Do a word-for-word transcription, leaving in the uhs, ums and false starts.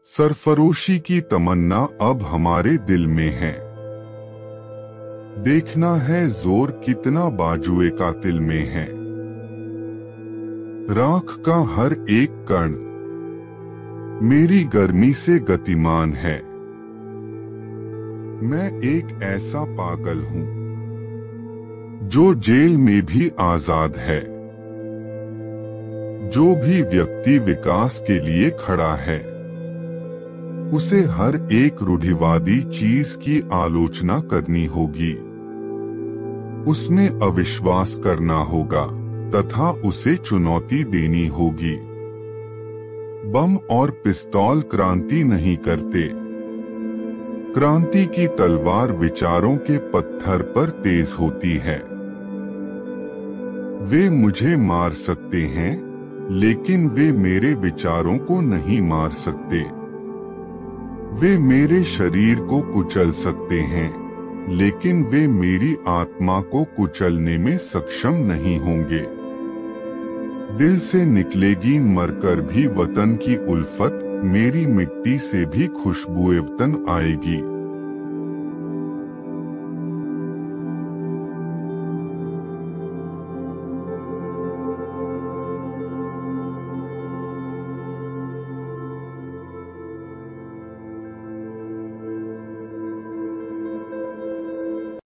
सरफरोशी की तमन्ना अब हमारे दिल में है। देखना है जोर कितना बाजुए कातिल में है। राख का हर एक कण मेरी गर्मी से गतिमान है। मैं एक ऐसा पागल हूं जो जेल में भी आजाद है। जो भी व्यक्ति विकास के लिए खड़ा है उसे हर एक रूढ़िवादी चीज की आलोचना करनी होगी, उसमें अविश्वास करना होगा तथा उसे चुनौती देनी होगी। बम और पिस्तौल क्रांति नहीं करते। क्रांति की तलवार विचारों के पत्थर पर तेज होती है। वे मुझे मार सकते हैं लेकिन वे मेरे विचारों को नहीं मार सकते। वे मेरे शरीर को कुचल सकते हैं लेकिन वे मेरी आत्मा को कुचलने में सक्षम नहीं होंगे। दिल से निकलेगी मरकर भी वतन की उल्फत, मेरी मिट्टी से भी खुशबुए वतन आएगी।